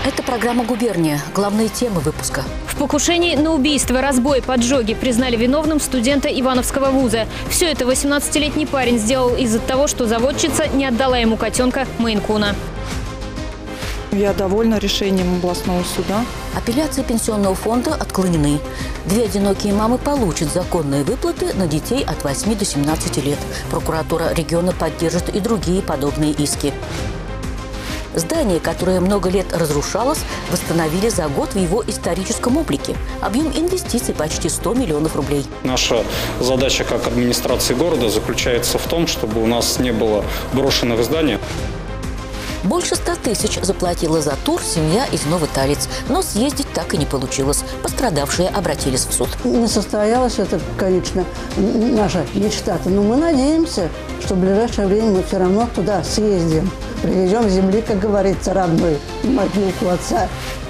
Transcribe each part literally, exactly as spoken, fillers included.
Это программа «Губерния». Главные темы выпуска. В покушении на убийство, разбой, поджоги признали виновным студента Ивановского вуза. Все это восемнадцатилетний парень сделал из-за того, что заводчица не отдала ему котенка Мейн-куна. Я довольна решением областного суда. Апелляции пенсионного фонда отклонены. Две одинокие мамы получат законные выплаты на детей от восьми до семнадцати лет. Прокуратура региона поддержит и другие подобные иски. Здание, которое много лет разрушалось, восстановили за год в его историческом облике. Объем инвестиций почти сто миллионов рублей. Наша задача как администрации города заключается в том, чтобы у нас не было брошенных зданий. Больше ста тысяч заплатила за тур семья из Новоталец. Но съездить так и не получилось. Пострадавшие обратились в суд. Не состоялось это, конечно, наша мечта-то. Но мы надеемся, что в ближайшее время мы все равно туда съездим. Привезем земли, как говорится, родной, могилку отца.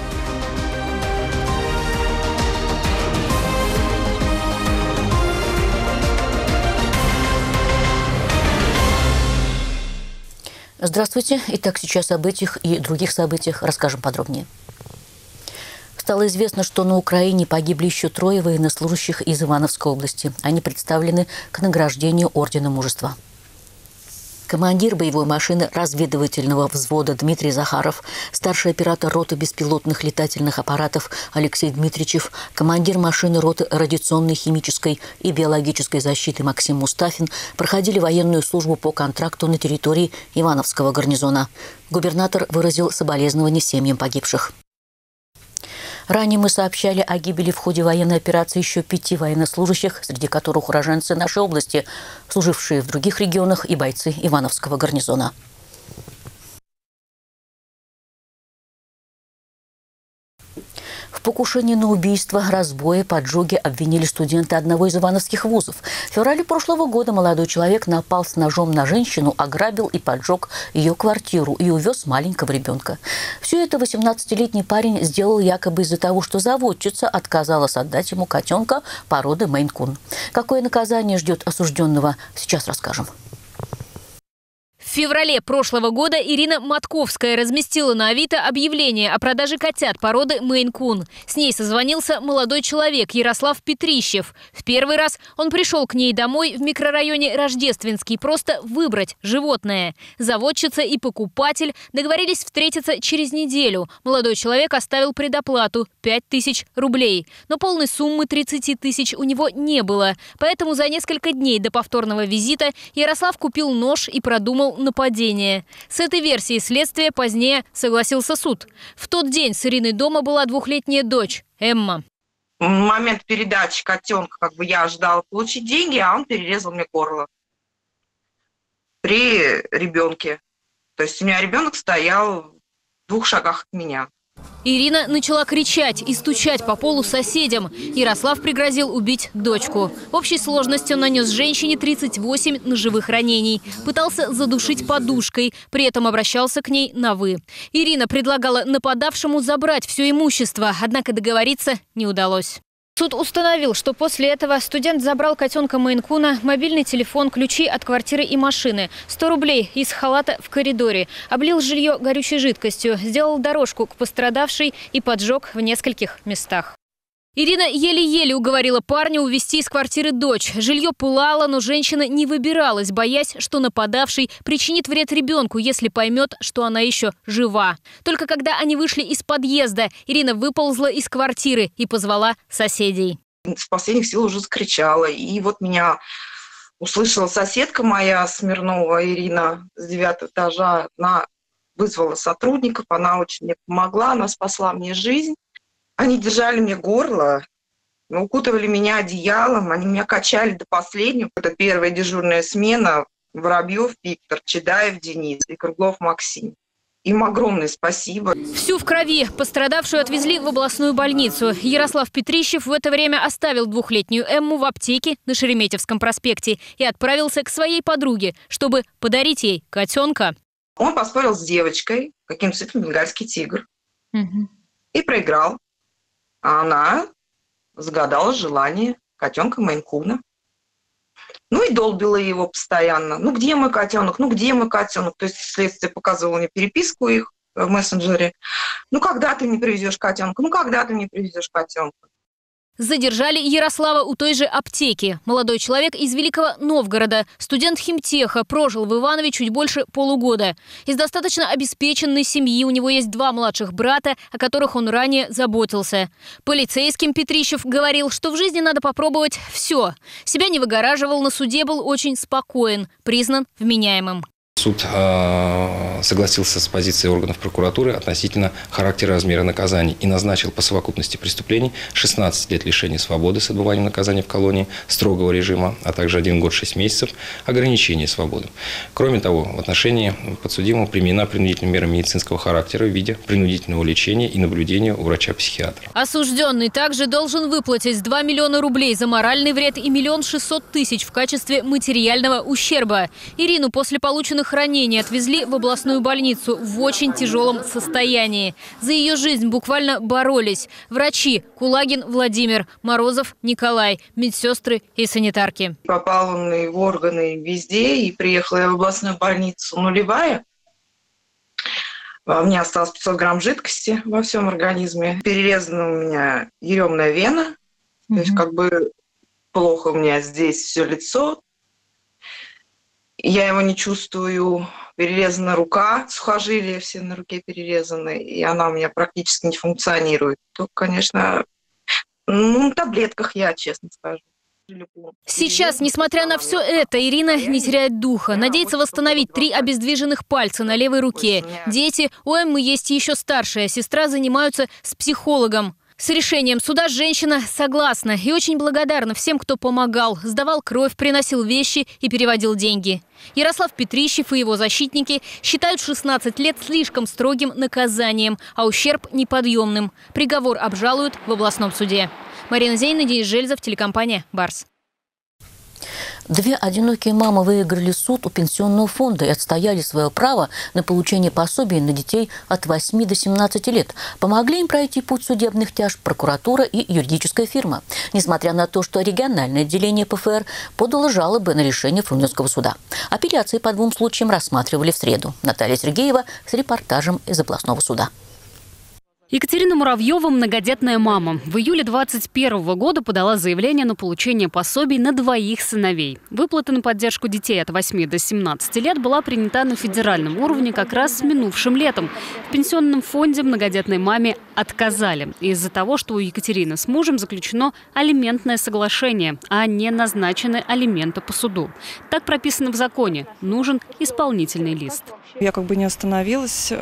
Здравствуйте. Итак, сейчас об этих и других событиях расскажем подробнее. Стало известно, что на Украине погибли еще трое военнослужащих из Ивановской области. Они представлены к награждению Ордена Мужества. Командир боевой машины разведывательного взвода Дмитрий Захаров, старший оператор роты беспилотных летательных аппаратов Алексей Дмитричев, командир машины роты радиационной, химической и биологической защиты Максим Мустафин проходили военную службу по контракту на территории Ивановского гарнизона. Губернатор выразил соболезнования семьям погибших. Ранее мы сообщали о гибели в ходе военной операции еще пяти военнослужащих, среди которых уроженцы нашей области, служившие в других регионах и бойцы Ивановского гарнизона. В покушении на убийство, разбое, поджоги обвинили студента одного из ивановских вузов. В феврале прошлого года молодой человек напал с ножом на женщину, ограбил и поджег ее квартиру и увез маленького ребенка. Все это восемнадцатилетний парень сделал якобы из-за того, что заводчица отказалась отдать ему котенка породы Мейн-кун. Какое наказание ждет осужденного, сейчас расскажем. В феврале прошлого года Ирина Матковская разместила на Авито объявление о продаже котят породы Мейн-кун. С ней созвонился молодой человек Ярослав Петрищев. В первый раз он пришел к ней домой в микрорайоне Рождественский просто выбрать животное. Заводчица и покупатель договорились встретиться через неделю. Молодой человек оставил предоплату – пять тысяч рублей. Но полной суммы тридцати тысяч у него не было. Поэтому за несколько дней до повторного визита Ярослав купил нож и продумал нападение. С этой версией следствия позднее согласился суд. В тот день с Ириной дома была двухлетняя дочь Эмма. В момент передачи котенка как бы я ожидала получить деньги, а он перерезал мне горло при ребенке. То есть у меня ребенок стоял в двух шагах от меня. Ирина начала кричать и стучать по полу соседям. Ярослав пригрозил убить дочку. В общей сложности он нанес женщине тридцать восемь ножевых ранений. Пытался задушить подушкой, при этом обращался к ней на «вы». Ирина предлагала нападавшему забрать все имущество, однако договориться не удалось. Суд установил, что после этого студент забрал котенка Мейн-куна, мобильный телефон, ключи от квартиры и машины, сто рублей из халата в коридоре, облил жилье горючей жидкостью, сделал дорожку к пострадавшей и поджег в нескольких местах. Ирина еле-еле уговорила парня увезти из квартиры дочь. Жилье пылало, но женщина не выбиралась, боясь, что нападавший причинит вред ребенку, если поймет, что она еще жива. Только когда они вышли из подъезда, Ирина выползла из квартиры и позвала соседей. С последних сил уже закричала. И вот меня услышала соседка моя, Смирнова Ирина, с девятого этажа. Она вызвала сотрудников, она очень мне помогла, она спасла мне жизнь. Они держали мне горло, укутывали меня одеялом, они меня качали до последнего. Это первая дежурная смена. Воробьев Виктор, Чедаев Денис и Круглов Максим. Им огромное спасибо. Всю в крови. Пострадавшую отвезли в областную больницу. Ярослав Петрищев в это время оставил двухлетнюю Эмму в аптеке на Шереметьевском проспекте и отправился к своей подруге, чтобы подарить ей котенка. Он поспорил с девочкой, каким цветом бенгальский тигр, угу. и проиграл. А она загадала желание котенка Мейн-куна. Ну и долбила его постоянно. Ну где мой котенок? Ну где мой котенок? То есть следствие показывало мне переписку их. в мессенджере. Ну, когда ты мне привезешь котенка? Ну, когда ты мне привезешь котенка? Задержали Ярослава у той же аптеки. Молодой человек из Великого Новгорода, студент химтеха, прожил в Иванове чуть больше полугода. Из достаточно обеспеченной семьи, у него есть два младших брата, о которых он ранее заботился. Полицейским Петрищев говорил, что в жизни надо попробовать все. Себя не выгораживал, на суде был очень спокоен, признан вменяемым. Суд э, согласился с позицией органов прокуратуры относительно характера и размера наказаний и назначил по совокупности преступлений шестнадцать лет лишения свободы с отбыванием наказания в колонии строгого режима, а также один год шесть месяцев ограничения свободы. Кроме того, в отношении подсудимого применена принудительная мера медицинского характера в виде принудительного лечения и наблюдения у врача-психиатра. Осужденный также должен выплатить два миллиона рублей за моральный вред и миллион шестьсот тысяч в качестве материального ущерба. Ирину после полученных ранений отвезли в областную больницу в очень тяжелом состоянии. За ее жизнь буквально боролись врачи Кулагин Владимир, Морозов Николай, медсестры и санитарки. Попал он и в органы везде, и приехала я в областную больницу нулевая. У меня осталось пятьсот грамм жидкости во всем организме. Перерезана у меня еремная вена, mm-hmm. то есть как бы плохо у меня здесь все лицо. Я его не чувствую, перерезана рука, сухожилия все на руке перерезаны, и она у меня практически не функционирует. То, конечно, ну, на таблетках я, честно скажу. Сейчас, несмотря на все это, Ирина не теряет духа. Надеется восстановить три обездвиженных пальца на левой руке. Дети, у Эммы есть еще старшая сестра, занимаются с психологом. С решением суда женщина согласна и очень благодарна всем, кто помогал, сдавал кровь, приносил вещи и переводил деньги. Ярослав Петрищев и его защитники считают шестнадцать лет слишком строгим наказанием, а ущерб неподъемным. Приговор обжалуют в областном суде. Марина Зейна, Денис Жельзов, телекомпания «Барс». Две одинокие мамы выиграли суд у пенсионного фонда и отстояли свое право на получение пособий на детей от восьми до семнадцати лет. Помогли им пройти путь судебных тяжб прокуратура и юридическая фирма, несмотря на то, что региональное отделение ПФР подало жалобы на решение Фрунзенского суда. Апелляции по двум случаям рассматривали в среду. Наталья Сергеева с репортажем из областного суда. Екатерина Муравьева – многодетная мама. В июле двадцать первого года подала заявление на получение пособий на двоих сыновей. Выплата на поддержку детей от восьми до семнадцати лет была принята на федеральном уровне как раз с минувшим летом. В пенсионном фонде многодетной маме отказали из-за того, что у Екатерины с мужем заключено алиментное соглашение, а не назначены алименты по суду. Так прописано в законе. Нужен исполнительный лист. Я как бы не остановилась.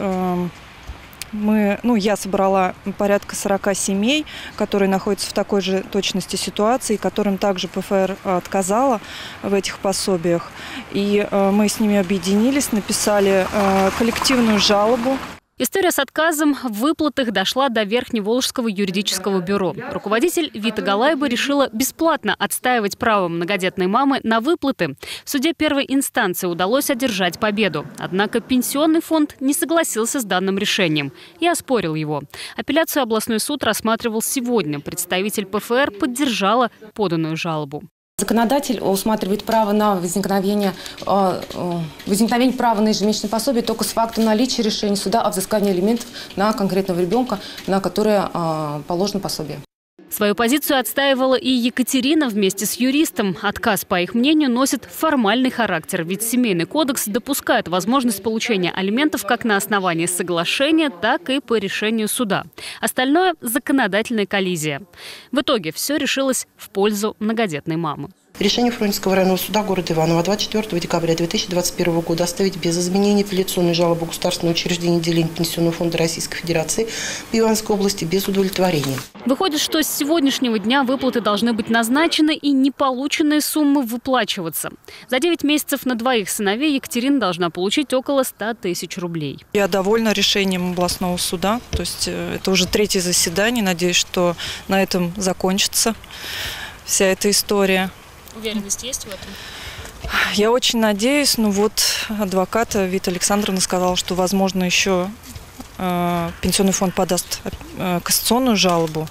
Мы, ну, я собрала порядка сорока семей, которые находятся в такой же точности ситуации, которым также ПФР отказала в этих пособиях. И э, мы с ними объединились, написали э, коллективную жалобу. История с отказом в выплатах дошла до Верхневолжского юридического бюро. Руководитель Вита Галайба решила бесплатно отстаивать право многодетной мамы на выплаты. В суде первой инстанции удалось одержать победу. Однако пенсионный фонд не согласился с данным решением и оспорил его. Апелляцию областной суд рассматривал сегодня. Представитель ПФР поддержала поданную жалобу. Законодатель усматривает право на возникновение, возникновение права на ежемесячное пособие только с фактом наличия решения суда о взыскании алиментов на конкретного ребенка, на которое положено пособие. Свою позицию отстаивала и Екатерина вместе с юристом. Отказ, по их мнению, носит формальный характер, ведь Семейный кодекс допускает возможность получения алиментов как на основании соглашения, так и по решению суда. Остальное – законодательная коллизия. В итоге все решилось в пользу многодетной мамы. Решение Фрунзенского районного суда города Иваново двадцать четвёртого декабря две тысячи двадцать первого года оставить без изменений апелляционную жалобу государственного учреждения отделения Пенсионного фонда Российской Федерации в Ивановской области без удовлетворения. Выходит, что с сегодняшнего дня выплаты должны быть назначены и неполученные суммы выплачиваться. За девять месяцев на двоих сыновей Екатерина должна получить около ста тысяч рублей. Я довольна решением областного суда. То есть это уже третье заседание. Надеюсь, что на этом закончится вся эта история. Уверенность есть в этом? Я очень надеюсь. Ну вот адвокат Вита Александровна сказала, что, возможно, еще э, пенсионный фонд подаст э, кассационную жалобу.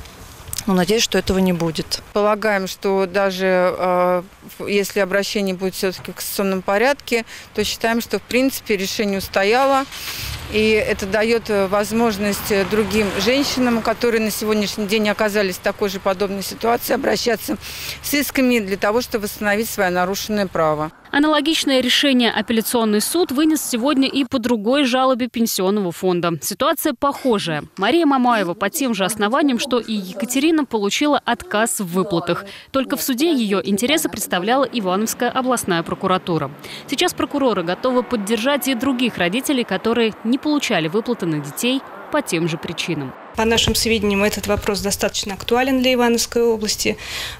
Но надеюсь, что этого не будет. Полагаем, что даже э, если обращение будет все-таки в кассационном порядке, то считаем, что в принципе решение устояло. И это дает возможность другим женщинам, которые на сегодняшний день оказались в такой же подобной ситуации, обращаться с исками для того, чтобы восстановить свое нарушенное право. Аналогичное решение апелляционный суд вынес сегодня и по другой жалобе Пенсионного фонда. Ситуация похожая. Мария Мамаева по тем же основаниям, что и Екатерина, получила отказ в выплатах. Только в суде ее интересы представляла Ивановская областная прокуратура. Сейчас прокуроры готовы поддержать и других родителей, которые не получали выплаты на детей по тем же причинам. По нашим сведениям, этот вопрос достаточно актуален для Ивановской области.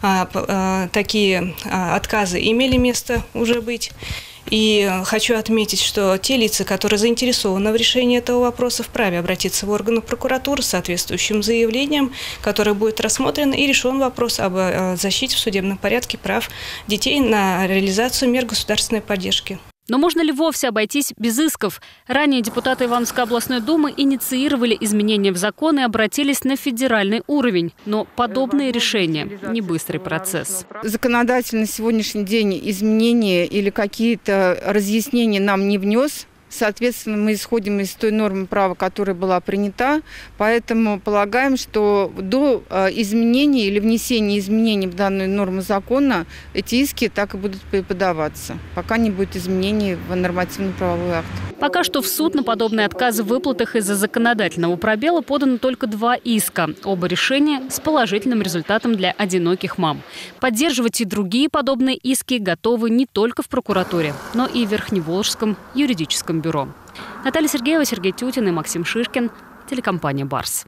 Такие отказы имели место уже быть. И хочу отметить, что те лица, которые заинтересованы в решении этого вопроса, вправе обратиться в органы прокуратуры с соответствующим заявлением, которое будет рассмотрено и решен вопрос об защите в судебном порядке прав детей на реализацию мер государственной поддержки. Но можно ли вовсе обойтись без исков? Ранее депутаты Ивановской областной думы инициировали изменения в закон и обратились на федеральный уровень. Но подобные решения – не быстрый процесс. Законодатель на сегодняшний день изменения или какие-то разъяснения нам не внес. Соответственно, мы исходим из той нормы права, которая была принята, поэтому полагаем, что до изменений или внесения изменений в данную норму закона эти иски так и будут подаваться, пока не будет изменений в нормативно-правовой акт. Пока что в суд на подобные отказы в выплатах из-за законодательного пробела подано только два иска. Оба решения с положительным результатом для одиноких мам. Поддерживать и другие подобные иски готовы не только в прокуратуре, но и в Верхневолжском юридическом бюро. Наталья Сергеева, Сергей Тютин и Максим Шишкин. Телекомпания «Барс».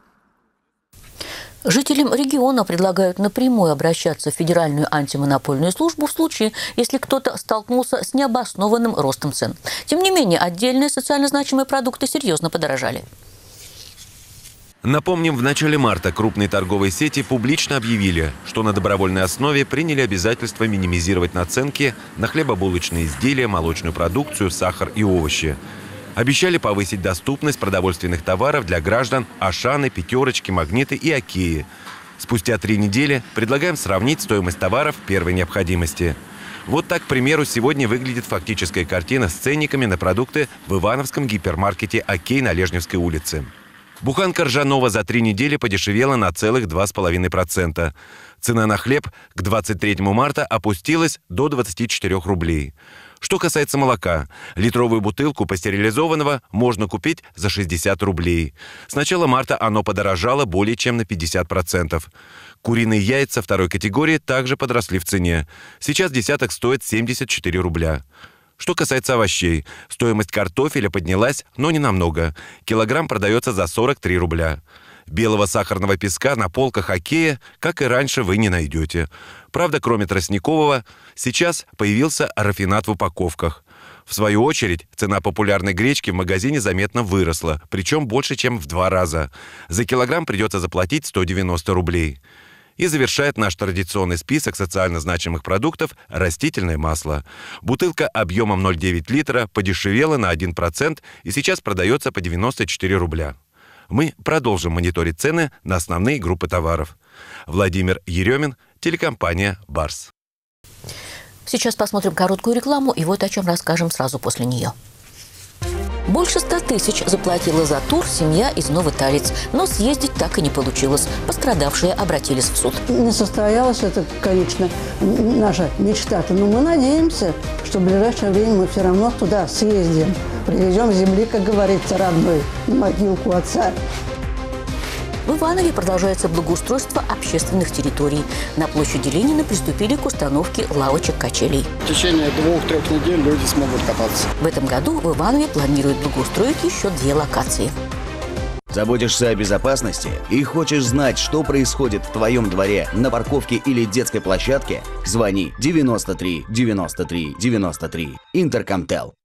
Жителям региона предлагают напрямую обращаться в Федеральную антимонопольную службу в случае, если кто-то столкнулся с необоснованным ростом цен. Тем не менее, отдельные социально значимые продукты серьезно подорожали. Напомним, в начале марта крупные торговые сети публично объявили, что на добровольной основе приняли обязательство минимизировать наценки на хлебобулочные изделия, молочную продукцию, сахар и овощи. Обещали повысить доступность продовольственных товаров для граждан Ашаны, Пятерочки, Магниты и Океи. Спустя три недели предлагаем сравнить стоимость товаров первой необходимости. Вот так, к примеру, сегодня выглядит фактическая картина с ценниками на продукты в ивановском гипермаркете «Окей» на Лежневской улице. Буханка ржаного за три недели подешевела на целых два с половиной процента. Цена на хлеб к двадцать третьему марта опустилась до двадцати четырёх рублей. Что касается молока, литровую бутылку пастеризованного можно купить за шестьдесят рублей. С начала марта оно подорожало более чем на пятьдесят процентов. Куриные яйца второй категории также подросли в цене. Сейчас десяток стоит семьдесят четыре рубля. Что касается овощей, стоимость картофеля поднялась, но не намного. Килограмм продается за сорок три рубля. Белого сахарного песка на полках «Окея», как и раньше, вы не найдете. Правда, кроме тростникового, сейчас появился рафинад в упаковках. В свою очередь, цена популярной гречки в магазине заметно выросла, причем больше, чем в два раза. За килограмм придется заплатить сто девяносто рублей. И завершает наш традиционный список социально значимых продуктов растительное масло. Бутылка объемом ноль целых девять десятых литра подешевела на один процент и сейчас продается по девяносто четыре рубля. Мы продолжим мониторить цены на основные группы товаров. Владимир Еремин, телекомпания «Барс». Сейчас посмотрим короткую рекламу и вот о чем расскажем сразу после нее. Больше ста тысяч заплатила за тур семья из Новоталец, но съездить так и не получилось. Пострадавшие обратились в суд. Не состоялась это, конечно, наша мечта-то, но мы надеемся, что в ближайшее время мы все равно туда съездим. Привезем земли, как говорится, родной, на могилку отца. В Иванове продолжается благоустройство общественных территорий. На площади Ленина приступили к установке лавочек-качелей. В течение двух-трех недель люди смогут кататься. В этом году в Иванове планируют благоустроить еще две локации. Заботишься о безопасности и хочешь знать, что происходит в твоем дворе, на парковке или детской площадке? Звони девяносто три девяносто три девяносто три. Интеркомтел.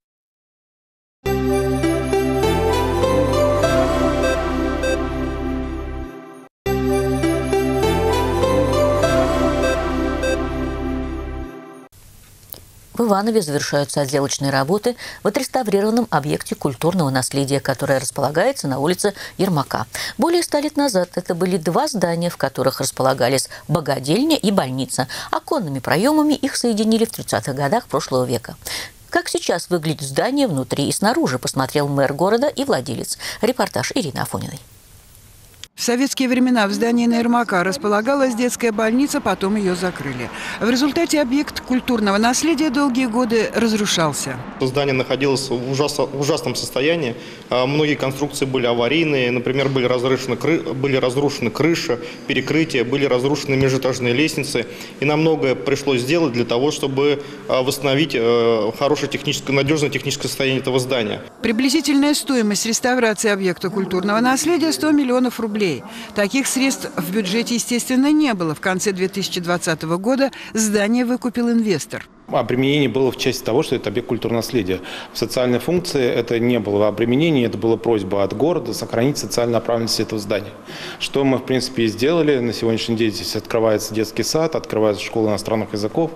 В Иванове завершаются отделочные работы в отреставрированном объекте культурного наследия, которое располагается на улице Ермака. Более ста лет назад это были два здания, в которых располагались богадельня и больница. Оконными проемами их соединили в тридцатых годах прошлого века. Как сейчас выглядит здание внутри и снаружи, посмотрел мэр города и владелец. Репортаж Ирины Афониной. В советские времена в здании на Ермака располагалась детская больница, потом ее закрыли. В результате объект культурного наследия долгие годы разрушался. Здание находилось в, ужас, в ужасном состоянии. Многие конструкции были аварийные. Например, были разрушены, кры, были разрушены крыши, перекрытия, были разрушены межэтажные лестницы. И нам многое пришлось сделать для того, чтобы восстановить хорошее техническое, надежное техническое состояние этого здания. Приблизительная стоимость реставрации объекта культурного наследия – сто миллионов рублей. Таких средств в бюджете, естественно, не было. В конце две тысячи двадцатого года здание выкупил инвестор. Обременение было в части того, что это объект культурного наследия. В социальной функции это не было обременение, это была просьба от города сохранить социальную направленность этого здания. Что мы, в принципе, и сделали. На сегодняшний день здесь открывается детский сад, открывается школа иностранных языков.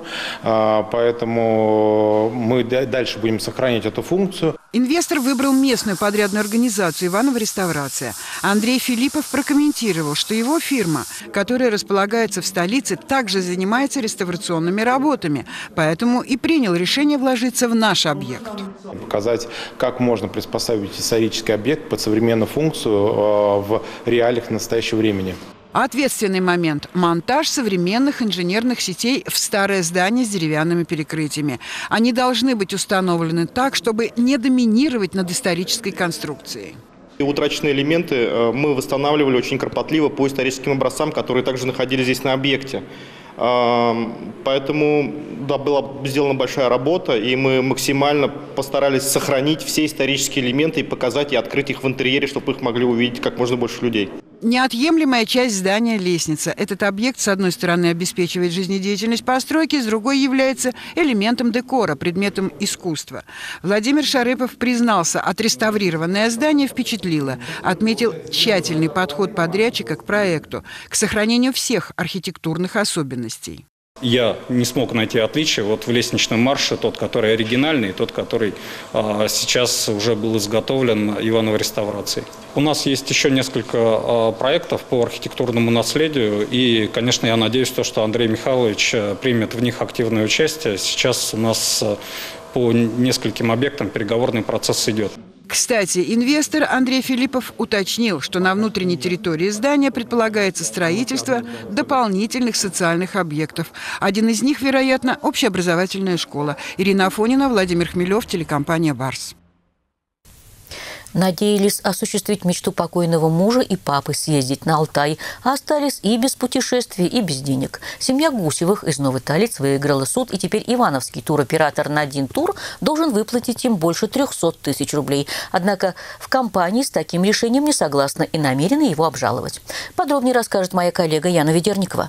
Поэтому мы дальше будем сохранять эту функцию. Инвестор выбрал местную подрядную организацию «Иванова реставрация». Андрей Филиппов прокомментировал, что его фирма, которая располагается в столице, также занимается реставрационными работами. Поэтому и принял решение вложиться в наш объект. Показать, как можно приспособить исторический объект под современную функцию в реалиях настоящего времени. Ответственный момент – монтаж современных инженерных сетей в старое здание с деревянными перекрытиями. Они должны быть установлены так, чтобы не доминировать над исторической конструкцией. И утраченные элементы мы восстанавливали очень кропотливо по историческим образцам, которые также находились здесь на объекте. Поэтому, да, была сделана большая работа, и мы максимально постарались сохранить все исторические элементы и показать и открыть их в интерьере, чтобы их могли увидеть как можно больше людей. Неотъемлемая часть здания – лестница. Этот объект, с одной стороны, обеспечивает жизнедеятельность постройки, с другой является элементом декора, предметом искусства. Владимир Шарыпов признался, отреставрированное здание впечатлило. Отметил тщательный подход подрядчика к проекту, к сохранению всех архитектурных особенностей. Я не смог найти отличия вот в лестничном марше, тот, который оригинальный, и тот, который а, сейчас уже был изготовлен Ивановой реставрацией. У нас есть еще несколько а, проектов по архитектурному наследию, и, конечно, я надеюсь, то, что Андрей Михайлович примет в них активное участие. Сейчас у нас а, по нескольким объектам переговорный процесс идет. Кстати, инвестор Андрей Филиппов уточнил, что на внутренней территории здания предполагается строительство дополнительных социальных объектов. Один из них, вероятно, общеобразовательная школа. Ирина Афонина, Владимир Хмелев, телекомпания «Барс». Надеялись осуществить мечту покойного мужа и папы съездить на Алтай, а остались и без путешествий, и без денег. Семья Гусевых из Новой Талиц выиграла суд, и теперь ивановский туроператор «Надин Тур» должен выплатить им больше трехсот тысяч рублей. Однако в компании с таким решением не согласны и намерены его обжаловать. Подробнее расскажет моя коллега Яна Ведерникова.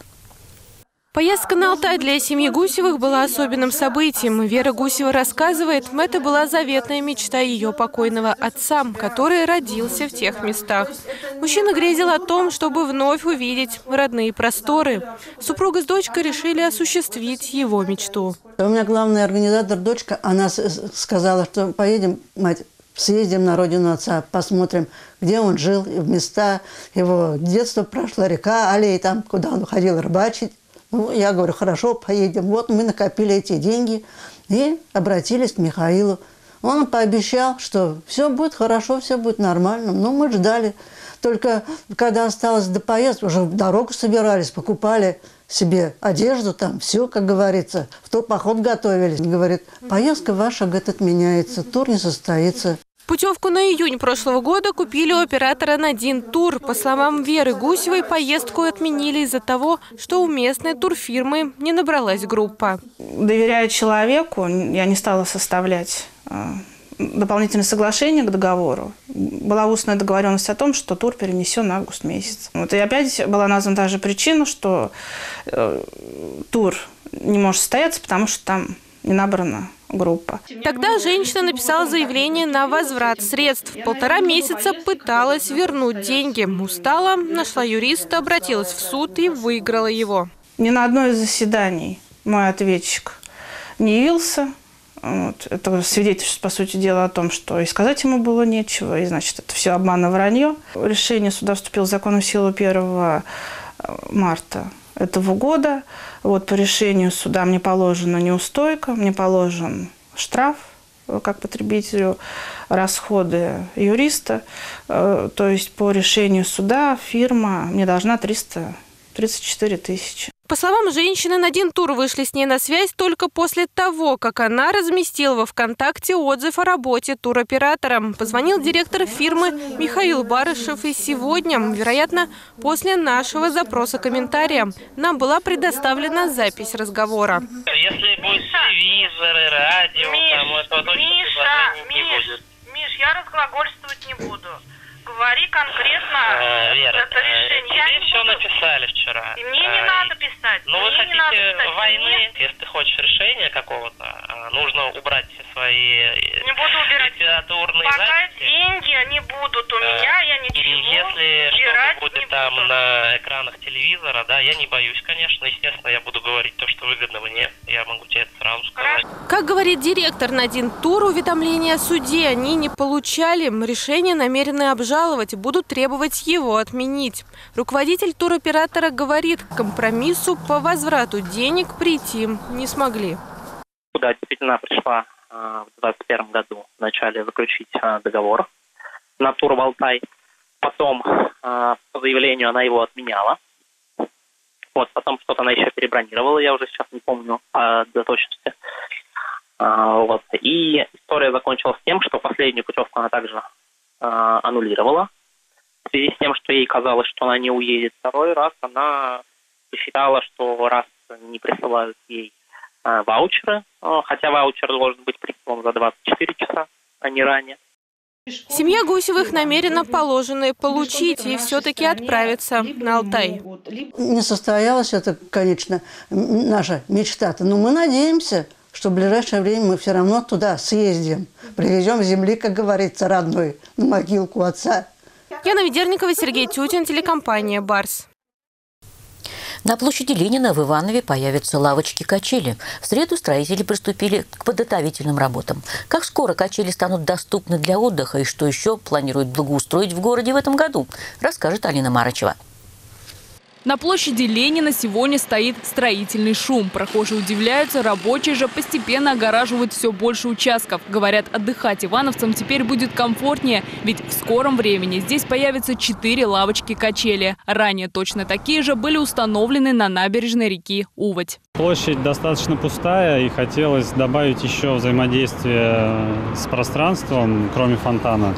Поездка на Алтай для семьи Гусевых была особенным событием. Вера Гусева рассказывает, это была заветная мечта ее покойного отца, который родился в тех местах. Мужчина грезил о том, чтобы вновь увидеть родные просторы. Супруга с дочкой решили осуществить его мечту. У меня главный организатор, дочка, она сказала, что поедем, мать, съездим на родину отца, посмотрим, где он жил, в места, его детство прошло, река, аллеи, там, куда он ходил рыбачить. Ну, я говорю, хорошо, поедем. Вот мы накопили эти деньги и обратились к Михаилу. Он пообещал, что все будет хорошо, все будет нормально. Но мы ждали. Только когда осталось до поездки, уже в дорогу собирались, покупали себе одежду, там все, как говорится, в тот поход готовились. Говорит, поездка ваша, говорит, отменяется, тур не состоится. Путевку на июнь прошлого года купили у оператора «Надин Тур». По словам Веры Гусевой, поездку отменили из-за того, что у местной турфирмы не набралась группа. Доверяя человеку, я не стала составлять дополнительное соглашение к договору. Была устная договоренность о том, что тур перенесен на август месяц. Вот, и опять была названа та же причина, что э, тур не может состояться, потому что там не набрана группа. Тогда женщина написала заявление на возврат средств. Полтора месяца пыталась вернуть деньги. Устала, нашла юриста, обратилась в суд и выиграла его. Ни на одно из заседаний мой ответчик не явился. Вот. Это свидетельствует, по сути дела, о том, что и сказать ему было нечего, и, значит, это все обман и вранье. Решение суда вступило в законную силу первого марта этого года. Вот по решению суда мне положена неустойка, мне положен штраф как потребителю расходы юриста. То есть по решению суда фирма мне должна триста тридцать четыре тысячи. По словам женщины, Надин Тур вышли с ней на связь только после того, как она разместила во ВКонтакте отзыв о работе туроператора. Позвонил директор фирмы Михаил Барышев, и сегодня, вероятно, после нашего запроса комментария, нам была предоставлена запись разговора. Если будет телевизоры, радио, Миш, там этого точно предложений не будет. Миш, я разглагольствовать не буду. Говори конкретно а, Вера, это решение. Тебе я все буду... написали вчера. И мне не а, надо писать. Ну, вы хотите войны, мне... если ты хочешь решения какого-то, нужно убрать все свои не буду убирать. литературные Пока записи. деньги не будут у меня, я ничего И если что-то будет там буду. на экранах телевизора, да, я не боюсь, конечно. Естественно, я буду говорить то, что выгодно мне. Я могу тебе это сразу сказать. Как говорит директор Надин Тур, уведомления о суде они не получали. Решение намерены обжаловать. Будут требовать его отменить. Руководитель туроператора говорит, к компромиссу по возврату денег прийти не смогли. Куда действительно пришла в двадцать первом году вначале заключить договор на тур в Алтай. Потом по заявлению она его отменяла. Вот, потом что-то она еще перебронировала, я уже сейчас не помню до точности. Вот. И история закончилась тем, что последнюю путевку она также аннулировала. В связи с тем, что ей казалось, что она не уедет второй раз, она посчитала, что раз не присылают ей а, ваучеры, хотя ваучер должен быть прислан за двадцать четыре часа, а не ранее. Семья Гусевых намерена положенное получить и все-таки отправиться на Алтай. Не состоялась это, конечно, наша мечта-то, но мы надеемся, что в ближайшее время мы все равно туда съездим. Привезем земли, как говорится, родной, на могилку отца. Яна Ведерникова, Сергей Тютин, телекомпания «Барс». На площади Ленина в Иванове появятся лавочки-качели. В среду строители приступили к подготовительным работам. Как скоро качели станут доступны для отдыха и что еще планируют благоустроить в городе в этом году, расскажет Алина Марычева. На площади Ленина сегодня стоит строительный шум. Прохожие удивляются, рабочие же постепенно огораживают все больше участков. Говорят, отдыхать ивановцам теперь будет комфортнее, ведь в скором времени здесь появятся четыре лавочки-качели. Ранее точно такие же были установлены на набережной реки Уводь. Площадь достаточно пустая, и хотелось добавить еще взаимодействие с пространством, кроме фонтана.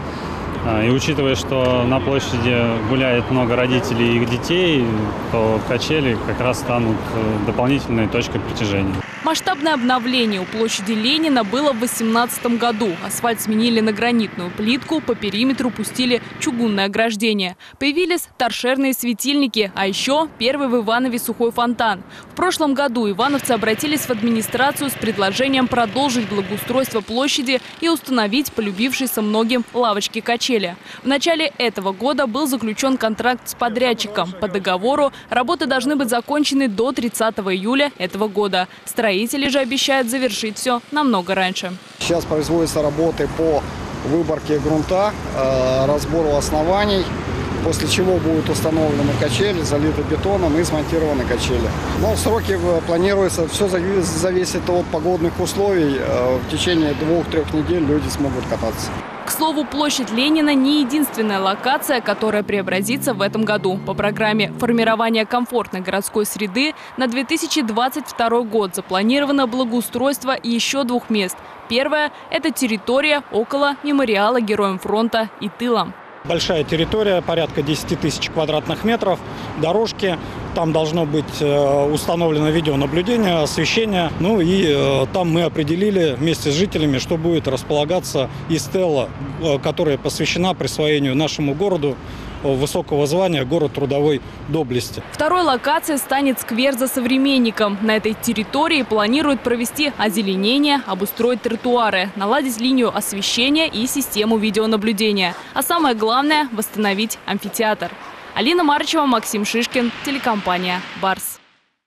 И учитывая, что на площади гуляет много родителей и их детей, то качели как раз станут дополнительной точкой притяжения. Масштабное обновление у площади Ленина было в две тысячи восемнадцатом году. Асфальт сменили на гранитную плитку, по периметру пустили чугунное ограждение. Появились торшерные светильники, а еще первый в Иванове сухой фонтан. В прошлом году ивановцы обратились в администрацию с предложением продолжить благоустройство площади и установить полюбившиеся многим лавочки-качели. В начале этого года был заключен контракт с подрядчиком. По договору работы должны быть закончены до тридцатого июля этого года. Строители же обещают завершить все намного раньше. Сейчас производятся работы по выборке грунта, разбору оснований, после чего будут установлены качели, залиты бетоном и смонтированы качели. Но сроки планируются, все зависит от погодных условий. В течение двух-трех недель люди смогут кататься. К слову, площадь Ленина не единственная локация, которая преобразится в этом году. По программе формирования комфортной городской среды на две тысячи двадцать второй год запланировано благоустройство еще двух мест. Первое – это территория около мемориала Героям фронта и тыла. Большая территория, порядка десяти тысяч квадратных метров, дорожки. Там должно быть установлено видеонаблюдение, освещение. Ну и там мы определили вместе с жителями, что будет располагаться и стела, которая посвящена присвоению нашему городу высокого звания «Город трудовой доблести». Второй локацией станет сквер за современником. На этой территории планируют провести озеленение, обустроить тротуары, наладить линию освещения и систему видеонаблюдения. А самое главное – восстановить амфитеатр. Алина Марычева, Максим Шишкин, телекомпания «Барс».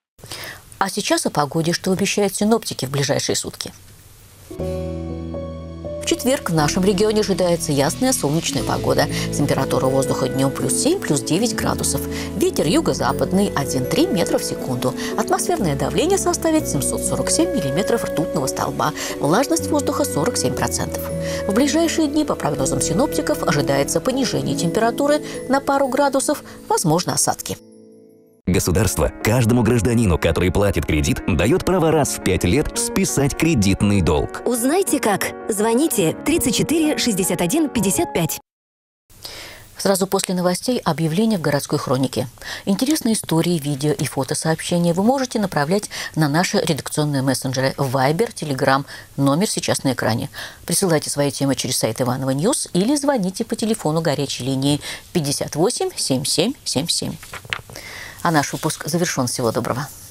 А сейчас о погоде, что обещают синоптики в ближайшие сутки. четверг в нашем регионе ожидается ясная солнечная погода. Температура воздуха днем плюс семь, плюс девять градусов. Ветер юго-западный один-три метра в секунду. Атмосферное давление составит семьсот сорок семь миллиметров ртутного столба. Влажность воздуха сорок семь процентов. В ближайшие дни, по прогнозам синоптиков, ожидается понижение температуры на пару градусов, возможно осадки. Государство каждому гражданину, который платит кредит, дает право раз в пять лет списать кредитный долг. Узнайте как. Звоните тридцать четыре шестьдесят один пятьдесят пять. Сразу после новостей объявление в городской хронике. Интересные истории, видео и фотосообщения вы можете направлять на наши редакционные мессенджеры Viber, Telegram. Номер сейчас на экране. Присылайте свои темы через сайт Иванова Ньюс или звоните по телефону горячей линии пятьдесят восемь семь семь семь семь. А наш выпуск завершен. Всего доброго.